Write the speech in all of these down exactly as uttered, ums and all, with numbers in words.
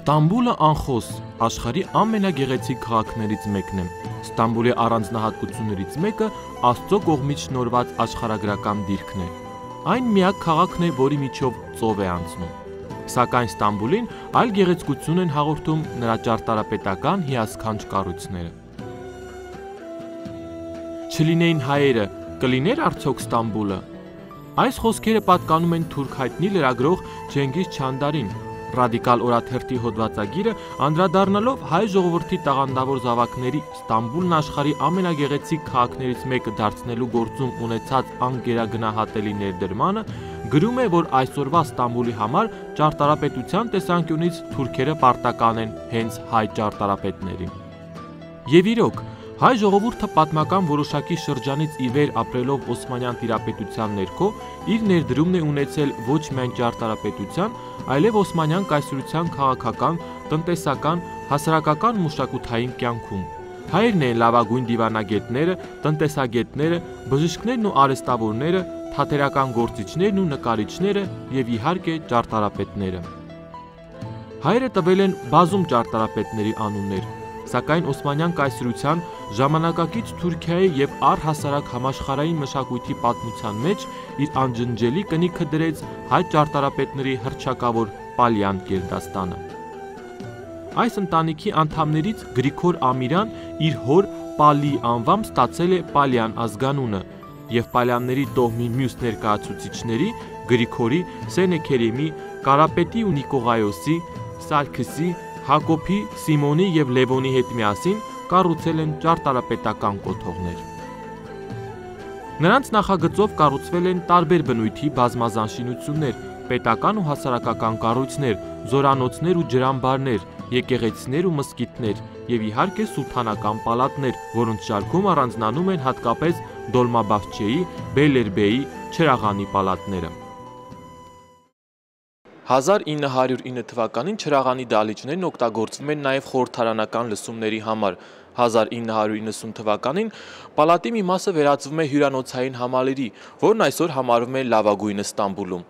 Ստամբուլը անխոս աշխարհի ամենագեղեցիկ քաղաքներից մեկն է։ Ստամբուլի առանձնահատկություններից մեկը Աստծո կողմից շնորհված աշխարհագրական դիրքն է։ Այն միակ քաղաքն է, որի միջով ծով է անցնում։ Սակայն Ստամբուլին այլ գեղեցկություն են հաղորդում նրա ճարտարապետական հիասքանչ կառույցները։ Չլինեին հայերը, կլիներ արդյոք Ստամբուլը։ Այս խոսքերը պատկանում են թուրք հայտնի լրագրող Ջենգիզ Չանդարին։ Ռադիկալ օրաթերթի հոդվածագիրը անդրադառնալով հայ ժողովրդի տաղանդավոր զավակների Ստամբուլն աշխարհի ամենագեղեցիկ քաղաքներից մեկը դարձնելու գործում ունեցած անգերագնահատելի ներդրմանը, գրում է, որ այսօրվա Ստամբուլի համար ճարտարապետության տեսանկյունից թուրքերը պարտական են հենց հայ ճարտարապետներին։ Եվ իրոք, հայ ժողովուրդը պատմական որոշակի շրջանից ի վեր ապրելով Օսմանյան տիրապետության ներքո իր ներդրումն է ունեցել ոչ միայն ճարտարապետության, այլև Օսմանյան կայսրության քաղաքական, տնտեսական, հասարակական ու մշակութային կյանքում։ Հայերն են լավագույն դիվանագետները, տնտեսագետները, բժիշկներն ու արհեստավորները, թատերական գործիչներն ու նկարիչները եւ իհարկե ճարտարապետները։ Հայերը տվել են բազում ճարտարապետների անուններ, սակայն Օսմանյան կայսրության ժամանակակից Թուրքիայի եւ առհասարակ համաշխարհային մշակույթի պատմության մեջ իր անջնջելի կնիքը դրեց հայ ճարտարապետների հռչակավոր Պալյան գերդաստանը։ Այս ընտանիքի անդամներից Գրիգոր Ամիրան իր հոր Պալի անվամբ ստացել է Պալյան ազգանունը եւ Պալյանների տոհմի մյուս ներկայացուցիչների Գրիգորի, Սենեքերիմի, Կարապետի ու Նիկողայոսի, Սարգսի, Հակոբի, Սիմոնի եւ Լևոնի հետ միասին կառուցել են ճարտարապետական կոթողներ։ Նրանց նախագծով կառուցվել են տարբեր բնույթի բազմազան շինություններ, պետական ու հասարակական կառույցներ, զորանոցներ ու ջրամբարներ, եկեղեցիներ ու մզկիթներ եւ իհարկե սուլթանական պալատներ, որոնց շարքում առանձնանում են հատկապես Դոլմաբախչեի, Բեյլերբեյի, Չրաղանի պալատները։ հազար ինը հարյուր ինը թվականին Չրաղանի դահլիճներն օգտագործվում են նաև խորհրդարանական լսումների համար։ հազար ինը հարյուր իննսուն թվականին պալատի մի մասը վերածվում է հյուրանոցային համալիրի, որն այսօր համարվում է լավագույնը Ստամբուլում։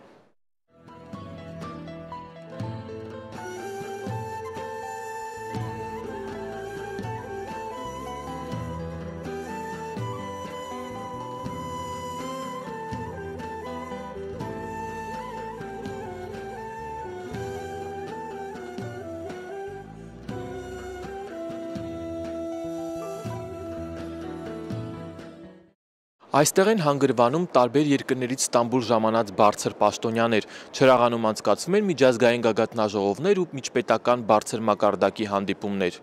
Այստեղ են հանգրվանում տարբեր երկրներից Ստամբուլ ժամանած բարձր պաշտոնյաներ, Չրաղանում անցկացվում են միջազգային գագաթնաժողովներ ու միջպետական բարձր մակարդակի հանդիպումներ։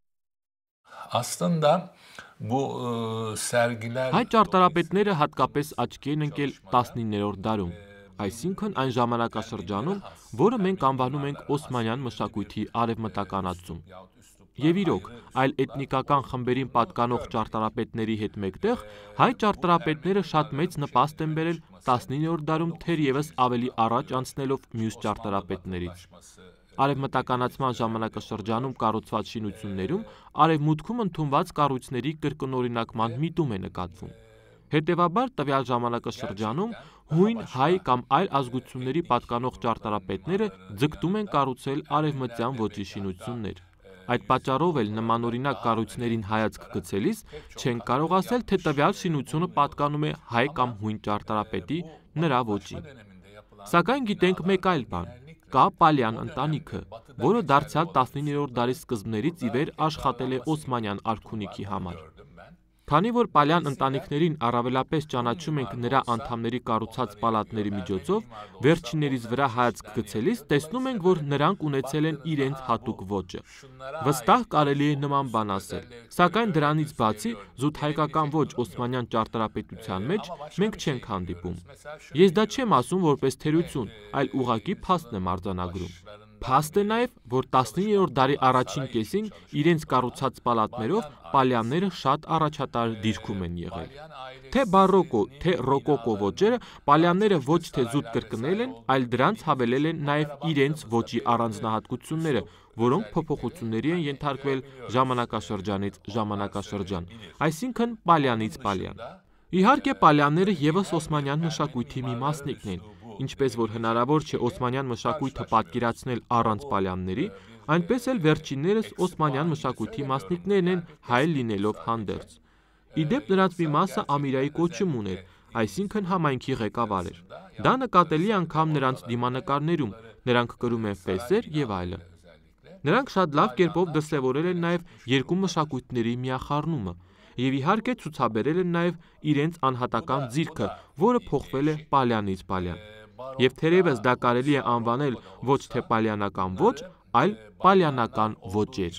Հայ ճարտարապետները հատկապես աչքի են ընկել տասնիններորդ դարում, այսինքն այն ժամանակաշրջանում, որը մենք անվանում ենք Օսմանյան մշակույթի արևմտականացում։ Եվ իրոք, այլ էթնիկական խմբերին պատկանող ճարտարապետների հետ մեկտեղ հայ ճարտարապետները շատ մեծ նպաստ են բերել տասնիններորդ դարում թերևս ավելի առաջ անցնելով մյուս ճարտարապետներից։ Արևմտականացման ժամանակաշրջանում կառուցված շինություններում արևմուտքում ընդունված կառույցների կրկնօրինակման միտում է նկատվում։ Հետևաբար տվյալ ժամանակաշրջանում հույն, հայ կամ այլ ազգությունների պատկանող ճարտարապետները ձգտում են կառուցել արևմտյան ոճի շինություններ։ Այդ պատճառով էլ նմանօրինակ կառույցներին հայացք գցելիս չենք կարող ասել, թե տվյալ շինությունը պատկանում է հայ կամ հույն ճարտարապետի նրա ոճին։ Սակայն գիտենք մեկ այլ բան. կա Պալյան ընտանիքը, որը դարձյալ տասնիններորդ դարի սկզբներից ի վեր աշխատել է Օսմանյան արքունիքի համար։ Քանի որ Պալյան ընտանիքներին առավելապես ճանաչում ենք նրա անդամների կառուցած պալատների միջոցով, վերջիններից վրա հայացք գցելիս տեսնում ենք, որ նրանք ունեցել են իրենց հատուկ ոճը։ Վստահ կարելի է նման բան ասել, սակայն դրանից բացի զուտ հայկական ոչ օսմանյան ճարտարապետության մեջ մենք չենք հանդիպում։ Ես դա չեմ ասում որպես թերություն, այլ ուղղակի փաստ եմ արձանագրում։ Փաստ է նաև, որ տասնիններորդ դարի առաջին կեսին իրենց կառուցած պալատներով Պալյանները շատ առաջատար դիրքում են եղել։ Թե բարոկո, թե ռոկոկո ոճերը Պալյանները ոչ թե զուտ կրկնել են, այլ դրանց հավելել են նաև իրենց ոճի առանձնահատկությունները, որոնք փոփոխությունների են ենթարկվել ժամանակաշրջանից ժամանակաշրջան, այսինքն Պալյանից Պալյան։ Իհարկե Պալյանները ևս օսմանյան մշակույթի մի մասնիկն են, ինչպես որ հնարավոր չէ օսմանյան մշակույթը պատկերացնել առանց Պալյանների, Այնպես էլ վերջիններս օսմանյան մշակույթի մասնիկներն են հայ լինելով հանդերձ։ Իդեպ նրանց մի մասը ամիրայի կոչում ուներ, այսինքն համայնքի ղեկավար էր։ Դա նկատելի է անգամ նրանց դիմանկարներում, նրանք կրում են ֆեսեր եւ այլն։ Նրանք շատ լավ կերպով դրսևորել են նաև երկու մշակույթների միախառնումը եւ իհարկե ցուցաբերել են նաև իրենց անհատական ձիրքը, որը փոխվել է պալյանից պալյան։ Եվ թերևս դա կարելի է անվանել ոչ թե պալյանական ոճ, այլ պալյանական ոճեր։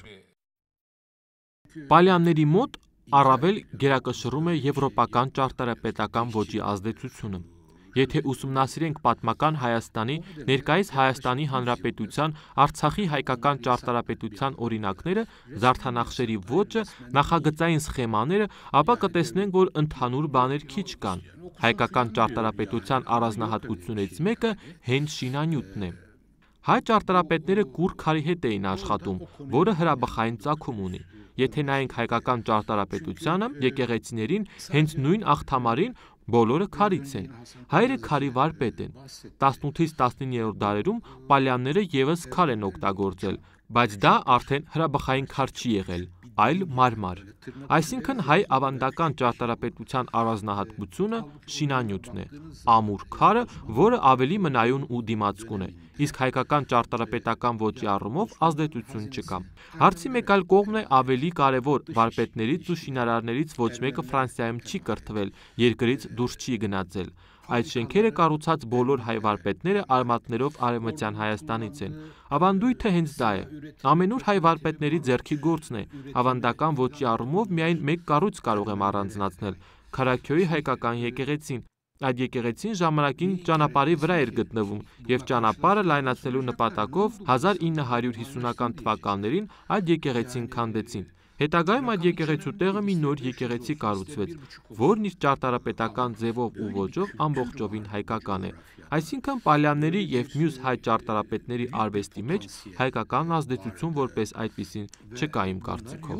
Պալյանների մոտ առավել գերակշռում է եվրոպական ճարտարապետական ոճի ազդեցությունը։ Եթե ուսումնասիրենք պատմական Հայաստանի, ներկայիս Հայաստանի Հանրապետության, Արցախի հայկական ճարտարապետության օրինակները, զարդանախշերի ոճը, նախագծային սխեմաները, ապա կտեսնենք, որ ընդհանուր բաներ քիչ կան։ Հայկական ճարտարապետության առանձնահատկություններից մեկը հենց շինանյութն է։ Հայ ճարտարապետները կուռ քարի հետ էին աշխատում, որը հրաբխային ծագում ունի։ Եթե նայենք հայկական ճարտարապետությանը, եկեղեցիներին, հենց նույն աղթամարին բոլորը քարից են։ Հայերը քարի վարպետ են։ տասնութից տասնիններորդ դարերում պալյանները եւս քար են օգտագործել, բայց դա արդեն հրաբխային քար չի եղել, այլ մարմար։ Այսինքն հայ ավանդական ճարտարապետության առանձնահատկությունը շինանյութն է, ամուր քարը, որը ավելի մնայուն ու դիմացկուն է, իսկ հայկական ճարտարապետական ոճի առումով ազդեցություն չկա։ Հարցի մեկ այլ կողմն է ավելի կարևոր, վարպետներից ու շինարարներից ոչ մեկը Ֆրանսիայում չի կրթվել, երկրից դուրս չի գնացել։ Այդ շենքերը կառուցած բոլոր հայ վարպետները արմատներով արևմտյան Հայաստանից են։ Ավանդույթը հենց դա է։ Ամենուր հայ վարպետների ձեռքի գործն է։ Ավանդական ոճի առումով միայն մեկ կառույց կարող եմ առանձնացնել՝ Քարաքյոյի հայկական եկեղեցին։ Այդ եկեղեցին ժամանակին ճանապարհի վրա էր գտնվում, եւ ճանապարհը լայնացնելու նպատակով հազար ինը հարյուր հիսունական թվականներին այդ եկեղեցին քանդեցին։ Հետագայում այդ եկեղեցու տեղը մի նոր եկեղեցի կառուցվեց, որն իր ճարտարապետական ձևով ու ոճով ամբողջովին հայկական է։ Այսինքն պալյանների եւ մյուս հայ ճարտարապետների արվեստի մեջ հայկական ազդեցություն որպես այդպիսին չկա իմ կարծիքով։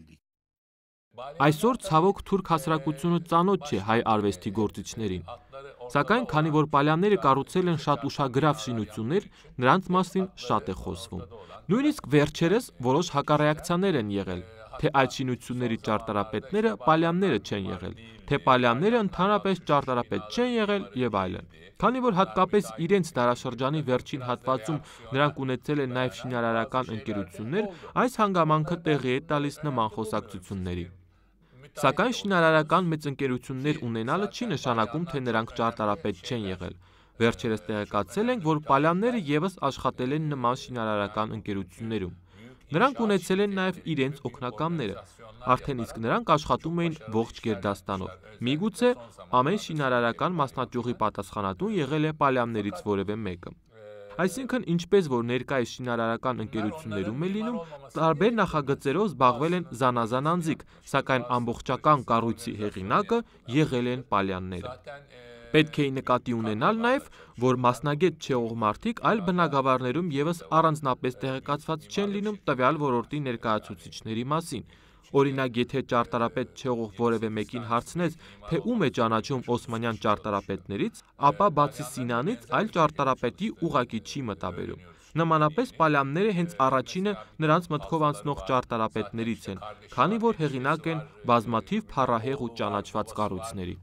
Այսօր ցավոք թուրք հասարակությունը ծանոթ չէ հայ արվեստի գործիչներին։ Սակայն քանի որ պալյանները կառուցել են շատ ուշագրավ շինություններ, նրանց մասին շատ է խոսվում։ Նույնիսկ վերջերս որոշ հակառեակցիաներ են եղել, թե այդ շինությունների ճարտարապետները պալյանները չեն եղել, թե պալյանները ընդհանրապես ճարտարապետ չեն եղել եւ այլն։ Քանի որ հատկապես իրենց դարաշրջանի վերջին հատվածում նրանք ունեցել են նաև շինարարական ընկերություններ, այս հանգամանքը տեղի է տալիս նման խոսակցությունների։ Սակայն շինարարական մեծ ընկերություններ ունենալը չի նշանակում, թե նրանք ճարտարապետ չեն եղել։ Վերջերս տեղեկացել ենք, որ պալյանները եւս աշխատել են նման շինարարական ընկերություններում։ Նրանք ունեցել են նաև իրենց օգնականները, արդեն իսկ նրանք աշխատում էին ողջ գերդաստանով։ Միգուցե ամեն շինարարական մասնաճյուղի պատասխանատուն եղել է պալյաններից որևէ մեկը։ Այսինքն, ինչպես որ ներկայիս շինարարական ընկերություններում է լինում, տարբեր նախագծերով զբաղվել են զանազան անձիկ, սակայն ամբողջական կառույցի հեղինակը եղել են պալյանները։ Պետք է նկատի ունենալ նաև, որ մասնագետ չեղող մարդիկ այլ բնագավառներում եւս առանձնապես տեղեկացված չեն լինում տվյալ ոլորտի ներկայացուցիչների մասին։ Օրինակ, եթե ճարտարապետ չեղող որևէ մեկին հարցնես, թե ում է ճանաչում օսմանյան ճարտարապետներից, ապա բացի Սինանից այլ ճարտարապետի ուղղակի չի մտաբերում։ Նմանապես պալյանները հենց առաջինը նրանց մտքով անցնող ճարտարապետներից են, քանի որ հեղինակ են բազմաթիվ փառահեղ ու ճանաչված կառույցների։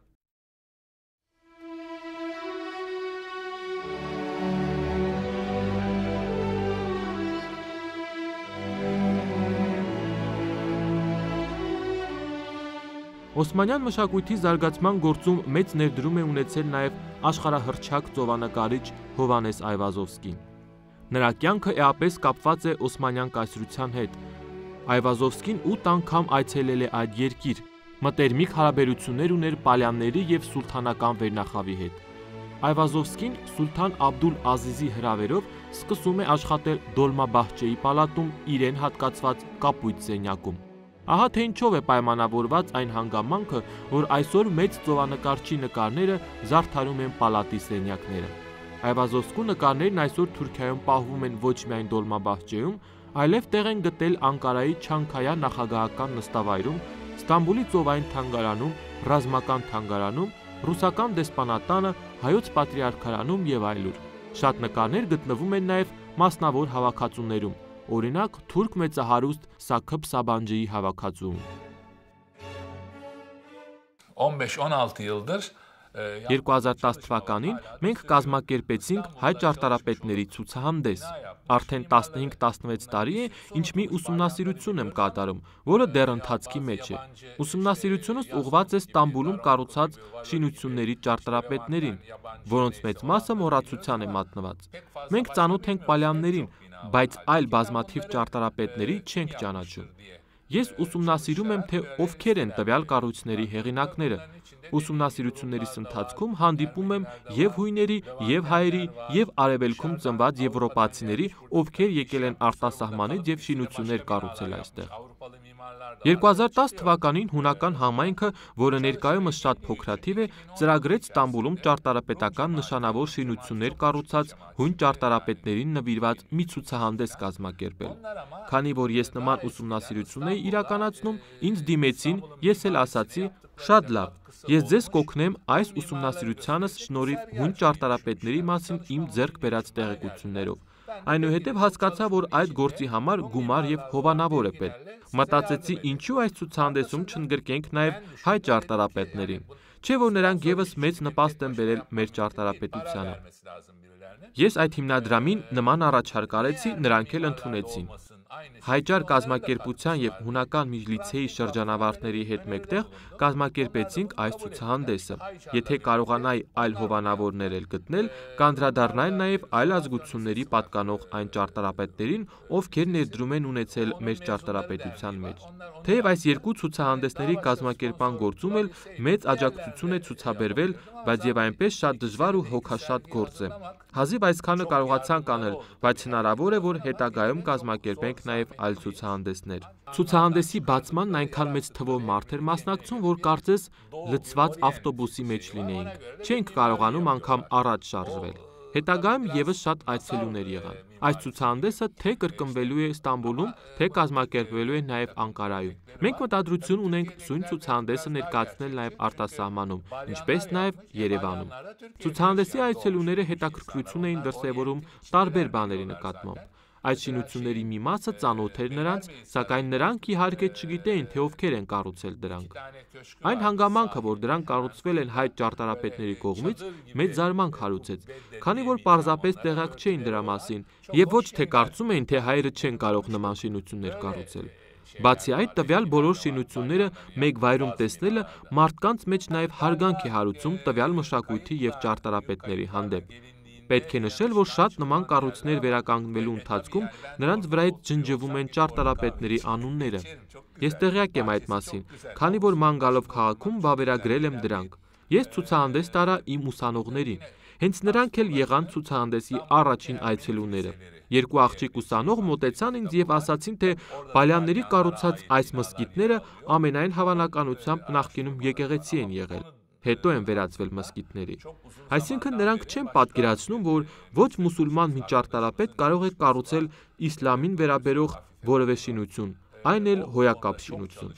Օսմանյան մշակույթի զարգացման գործում մեծ ներդրում է ունեցել նաև աշխարհահռչակ ծովանկարիչ Հովհաննես Այվազովսկին։ Նրա կյանքը էապես կապված է օսմանյան կայսրության հետ։ Այվազովսկին ութ անգամ այցելել է այդ երկիր, մտերմիկ հարաբերություններ ուներ պալյանների եւ սուլթանական վերնախավի հետ։ Այվազովսկին սուլթան Աբդուլ Ազիզի հրավերով սկսում է աշխատել Դոլմաբահչեի պալատում իրեն հատկացված կապույտ սենյակում։ Ահա թե ինչով է պայմանավորված այն հանգամանքը, որ այսօր մեծ ծովանկարչի նկարները զարդարում են պալատի սենյակները։ Այվազովսկու նկարներն այսօր Թուրքիայում պահվում են ոչ միայն Դոլմաբահչեում, այլև տեղ են գտել Անկարայի Չանքայա նախագահական նստավայրում, Ստամբուլի ծովային թանգարանում, ռազմական թանգարանում, ռուսական դեսպանատանը, հայոց պատրիարքարանում եւ այլուր։ Շատ նկարներ գտնվում են նաեւ մասնավոր հավաքածուներում, օրինակ թուրք մեծահարուստ Սաքıp Sabancı'yı հավաքածուում։ on beş on altı yıldır երկու հազար տասը թվականին մենք կազմակերպեցինք հայ ճարտարապետների ցուցահանդես։ Արդեն տասնհինգ տասնվեց տարի է, ինչ մի ուսումնասիրություն եմ կատարում, որը դեռ ընթացքի մեջ է։ Ուսումնասիրությունս ուղղված է Ստամբուլում կառուցած շինությունների ճարտարապետներին, որոնց մեծ մասը մոռացության է մատնված։ Մենք ծանոթ ենք պալյաններին, բայց այլ բազմաթիվ ճարտարապետների չենք ճանաչում։ Ես ուսումնասիրում եմ, թե ովքեր են տվյալ կառույցների հեղինակները։ Ուսումնասիրություններիս ընթացքում հանդիպում եմ եւ հույների, եւ հայերի, եւ արևելքում ծնված եվրոպացիների, ովքեր եկել են արտասահմանից եւ շինություններ կառուցել այստեղ։ երկու հազար տասը թվականին հունական համայնքը, որը ներկայումս շատ փոքրաթիվ է, ծրագրեց Ստամբուլում ճարտարապետական նշանավոր շինություններ կառուցած հույն ճարտարապետներին նվիրված մի ցուցահանդես կազմակերպել։ Քանի որ ես նման ուսումնասիրություն էի իրականացնում, ինձ դիմեցին, ես էլ ասացի. շատ լավ, ես ձեզ կօգնեմ այս ուսումնասիրությանս շնորհիվ հույն ճարտարապետների մասին իմ ձեռք բերած տեղեկություններով։ Այնուհետև հասկացա, որ այդ գործի համար գումար եւ հովանավոր է պետք։ Մտածեցի, ինչու այս ցուցահանդեսում չընդգրկենք նաեւ հայ ճարտարապետներին, չէ՞ որ նրանք եւս մեծ նպաստ են բերել մեր ճարտարապետությանը։ Ես այդ հիմնադրամին նման առաջարկ արեցի, նրանք էլ ընդունեցին։ Հայճար կազմակերպության եւ հունական միջլիցեի շրջանավարտների հետ մեկտեղ կազմակերպեցինք այս ցուցահանդեսը։ Եթե կարողանայի այլ հովանավորներ էլ գտնել, կանդրադառնալ նաեւ այլ ազգությունների պատկանող այն ճարտարապետներին, ովքեր ներդրում են ունեցել մեր ճարտարապետության մեջ։ Թեև այս երկու ցուցահանդեսների կազմակերպման գործում էլ մեծ աջակցություն է ցուցաբերվել, բայց եւ այնպես շատ դժվար ու հոգաշատ գործ է։ Հազիվ այսքանը կարողացանք անել, բայց հնարավոր է, որ հետագայում կազմակերպենք նաեւ այլ ցուցահանդեսներ։ Ցուցահանդեսի բացմանն այնքան մեծ թվով մարդ էր մասնակցում, որ կարծես լցված ավտոբուսի մեջ լինեինք։ Չենք կարողանում անգամ առաջ շարժվել։ Հետագայում եւս շատ այցելուներ եղան։ Այս ցուցահանդեսը թե կրկնվելու է Ստամբուլում, թե կազմակերպվելու է նաեւ Անկարայում։ Մենք մտադրություն ունենք սույն ցուցահանդեսը ներկայացնել նաեւ արտասահմանում, ինչպես նաեւ Երևանում։ Ցուցահանդեսի այցելուները հետաքրքրություն էին դրսևորում տարբեր բաների նկատմամբ։ Այդ շինությունների մի մասը ծանոթ էր նրանց, սակայն նրանք իհարկե չգիտեին, թե ովքեր են կառուցել դրանք։ Այն հանգամանքը, որ դրանք կառուցվել են հայ ճարտարապետների կողմից, մեծ զարմանք հարուցեց, քանի որ պարզապես տեղյակ չէին դրա մասին եւ ոչ թե կարծում էին, թե հայերը չեն կարող նման շինություններ կառուցել։ Բացի այդ, տվյալ բոլոր շինությունները մեկ վայրում տեսնելը մարդկանց մեջ նաեւ հարգանք է հարուցում տվյալ մշակույթի եւ ճարտարապետների հանդեպ։ Պետք է նշել, որ շատ նման կառույցներ վերականգնվելու ընթացքում նրանց վրայից ջնջվում են ճարտարապետների անունները։ Ես տեղյակ եմ այդ մասին, քանի որ ման գալով քաղաքում վավերագրել եմ դրանք։ Ես ցուցահանդես տարա իմ ուսանողներին։ Հենց նրանք էլ եղան ցուցահանդեսի առաջին այցելուները։ Երկու աղջիկ ուսանող մոտեցան ինձ եւ ասացին, թե Պալյանների կառուցած այս մզկիթները ամենայն հավանականությամբ նախկինում եկեղեցի են եղել։ Հետո են վերածվել մզկիթների։ Այսինքն նրանք չեն պատկերացնում, որ ոչ մուսուլման մի ճարտարապետ կարող է կառուցել իսլամին վերաբերող որևէ շինություն, այն էլ հոյակապ շինություն։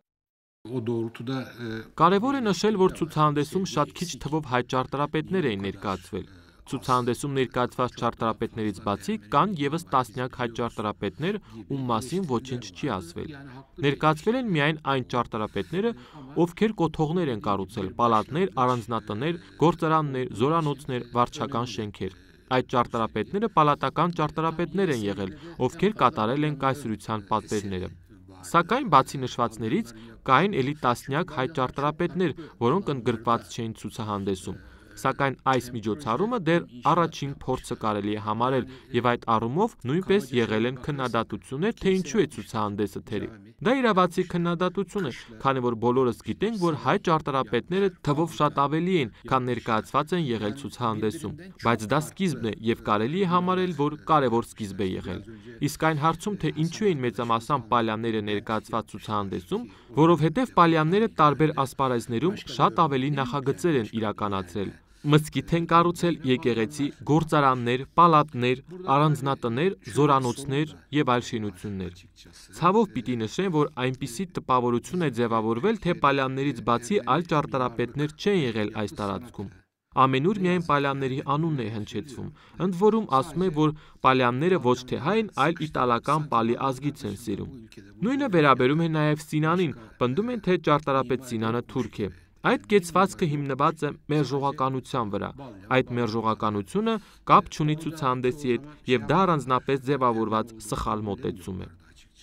Կարևոր է նշել, որ ցուցահանդեսում շատ քիչ թվով հայ ճարտարապետներ էին ներկայացվել։ Ցուցահանդեսում ներկայացված ճարտարապետներից բացի կան եւս տասնյակ հայ ճարտարապետներ, ում մասին ոչինչ չի ասվել։ Ներկայացվել են միայն այն ճարտարապետները, ովքեր կոթողներ են կառուցել, պալատներ, առանձնատներ, գործարաններ, զորանոցներ, վարչական շենքեր։ Այդ ճարտարապետները պալատական ճարտարապետներ են եղել, ովքեր կատարել են կայսրության պատվերները։ Սակայն բացի նշվածներից կային էլի տասնյակ հայ ճարտարապետներ, որոնք ընդգրկված չէին ցուցահանդեսում։ Սակայն այս միջոցառումը դեռ առաջին փորձը կարելի է համարել եւ այդ առումով նույնպես եղել են քննադատություններ, թե ինչու է ցուցահանդեսը թերի։ Դա իրավացի քննադատություն է, քանի որ բոլորս գիտենք, որ հայ ճարտարապետները թվով շատ ավելի են, քան ներկայացված են եղել ցուցահանդեսում, բայց դա սկիզբն է եւ կարելի է համարել, որ կարևոր սկիզբ է եղել։ Իսկ այն հարցում, թե ինչու էին մեծամասամբ պալյանները ներկայացված ցուցահանդեսում, որովհետեւ պալյանները տարբեր ասպարեզներում շատ ավելի նախագծեր են իրականացրել։ Մզկիթ են կառուցել, եկեղեցի, գործարաններ, պալատներ, առանձնատներ, զորանոցներ եւ այլ շինություններ։ Ցավով պիտի նշեմ, որ այնպիսի տպավորություն է ձևավորվել, թե պալյաններից բացի այլ ճարտարապետներ չեն եղել այս տարածքում։ ամենուր միայն պալյանների անունն է հնչեցվում։ Ընդ որում ասում է, որ պալյանները ոչ թե հայ են, այլ իտալական պալի ազգից են սիրում։ Նույնը վերաբերում է նաև Սինանին, պնդում են, թե ճարտարապետ Սինանը թուրք է։ Այդ կեցվածքը հիմնված է մերժողականության վրա։ Այդ մերժողականությունը կապ չունի ցուցահանդեսի հետ եւ դա առանձնապես ձևավորված սխալ մոտեցում է։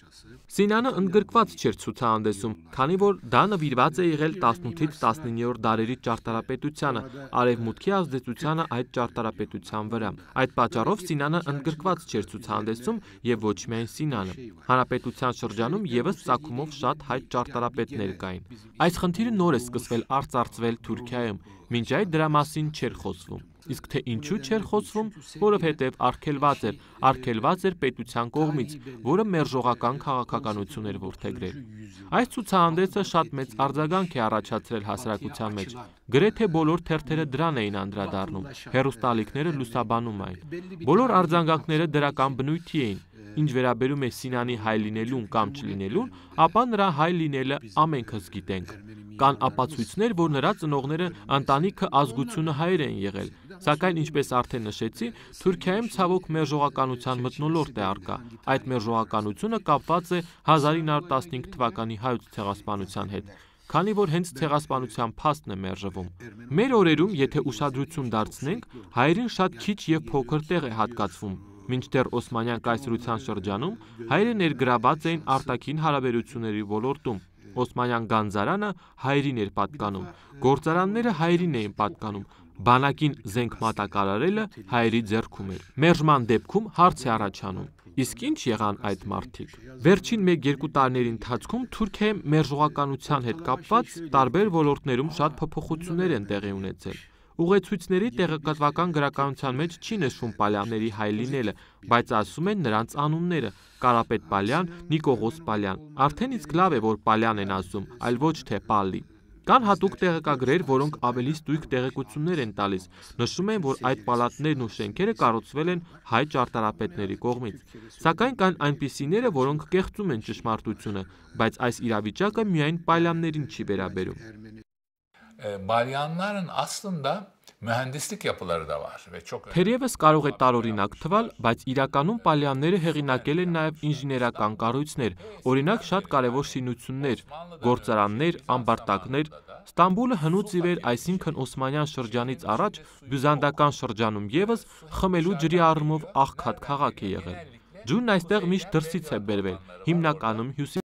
Սինանը ընդգրկված չէր ցուցահանդեսում, քանի որ դա նվիրված է եղել տասնութից տասնիններորդ դարերի ճարտարապետությանը, արևմուտքի ազդեցությանը այդ ճարտարապետության վրա։ Այդ պատճառով Սինանը ընդգրկված չէր ցուցահանդեսում եւ ոչ միայն Սինանը։ Հանրապետության շրջանում եւս ծագումով շատ հայ ճարտարապետներ կային։ Այս խնդիրը նոր է սկսվել արծարծվել Թուրքիայում, մինչ այդ դրա մասին չէր խոսվում։ Իսկ թե ինչու չէր խոսվում, որովհետև արգելված էր, արգելված էր պետության կողմից, որը մերժողական քաղաքականություն էր որդեգրել։ Այս ցուցահանդեսը շատ մեծ արձագանք է առաջացրել հասարակության մեջ։ Գրեթե բոլոր թերթերը դրան էին անդրադառնում, հեռուստաալիքները լուսաբանում այն։ Բոլոր արձագանքները դրական բնույթի էին։ Ինչ վերաբերում է Սինանի հայ լինելուն կամ չլինելուն, ապա նրա հայ լինելը ամենքս գիտենք։ Կան ապացույցներ, որ նրա ծնողները ընտանիքը ազգությունը հայեր են եղել, սակայն ինչպես արդեն նշեցի, Թուրքիայում ցավոք մերժողականության մթնոլորտ է առկա։ Այդ մերժողականությունը կապված է հազար ինը հարյուր տասնհինգ թվականի հայոց ցեղասպանության հետ, քանի որ հենց ցեղասպանության փաստն է մերժվում։ Մեր օրերում, եթե ուշադրություն դարձնենք, հայերին շատ քիչ եւ փոքր տեղ է հատկացվում։ Մինչդեռ Օսմանյան կայսրության շրջանում հայերը ներգրաված էին արտաքին հարաբերությունների ոլորտում։ Օսմանյան գանձարանը հայերին էր պատկանում, գործարանները հայերին էին պատկանում, բանակին զենք մատակարարելը հայերի ձեռքում էր։ Մերժման դեպքում հարց է առաջանում. իսկ ինչ եղան այդ մարդիկ։ Վերջին մեկ-երկու տարիների ընթացքում Թուրքիայում մերժողականության հետ կապված տարբեր ոլորտներում շատ փոփոխություններ են տեղի ունեցել։ Ուղեցույցների տեղեկատվական գրականության մեջ չի նշվում պալյանների հայ լինելը, բայց ասում են նրանց անունները՝ Կարապետ Պալյան, Նիկողոս Պալյան։ Արդեն իսկ լավ է, որ Պալյան են ասում, այլ ոչ թե Պալի։ Կան հատուկ տեղեկագրեր, որոնք ավելի ստույգ տեղեկություններ են տալիս։ Նշում են, որ այդ պալատներն ու շենքերը կառուցվել են հայ ճարտարապետների կողմից։ Սակայն կան այնպիսիները, որոնք կեղծում են ճշմարտությունը, բայց այս իրավիճակը միայն պալյաններին չի վերաբերում։ Balyanların aslında mühendislik yapıları da var ve çok Թերևս կարող է տարօրինակ թվալ, բայց իրականում պալյանները հեղինակել են նաև ինժեներական կառույցներ, օրինակ շատ կարևոր շինություններ, գործարաններ, ամբարտակներ։ Ստամբուլը հնուց ի վեր, այսինքն Օսմանյան շրջանից առաջ բյուզանդական շրջանում եւս խմելու ջրի առումով աղքատ քաղաք է եղել։ Ջուրն այստեղ միշտ դրսից է բերվել, հիմնականում հյուսիս